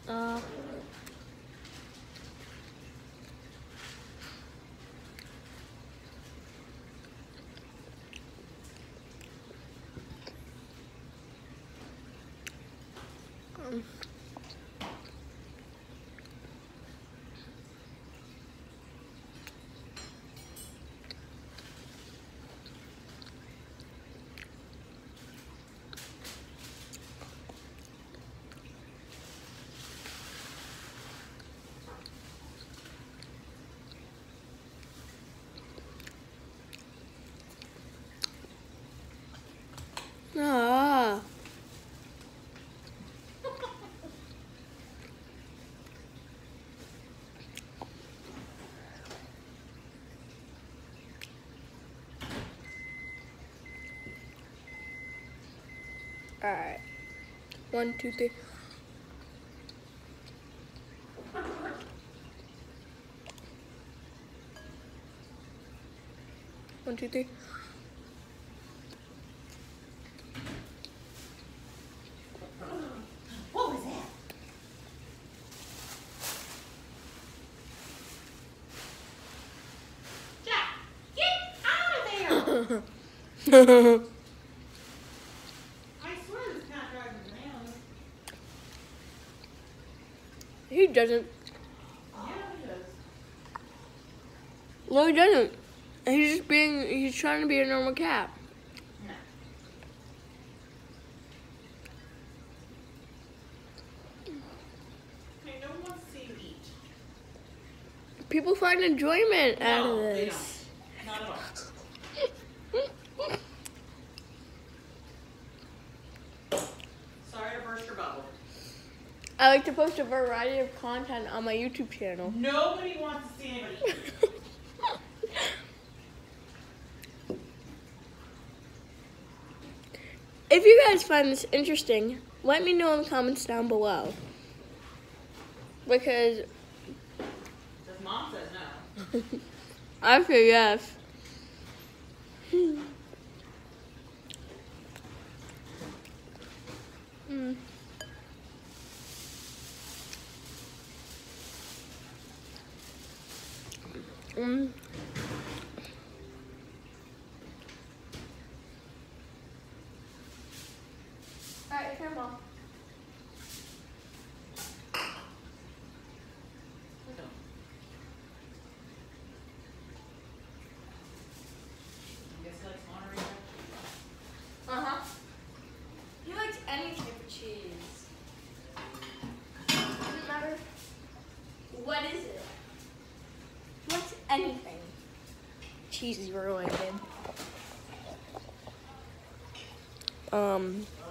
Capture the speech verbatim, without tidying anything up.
Uh. Um. Ah. All right. One, two, three. One, two, three. What was that? Jack, get out of there! I swear this cat drives me around. He doesn't. Yeah, he does. No, he doesn't. He's just being, he's trying to be a normal cat. No. Okay, no one wants to see you eat. People find enjoyment out of No, they this. don't. Not at all. Sorry to burst your bubble. I like to post a variety of content on my YouTube channel. Nobody wants to see anybody eat. If you guys find this interesting, let me know in the comments down below. Because Because Mom says no. I feel yes. Mm. Mm. Alright, come on. Guess he likes Monterey Jack cheese. Uh-huh. He likes any type of cheese. Doesn't matter. What is it? What's anything? Cheesy related. Um...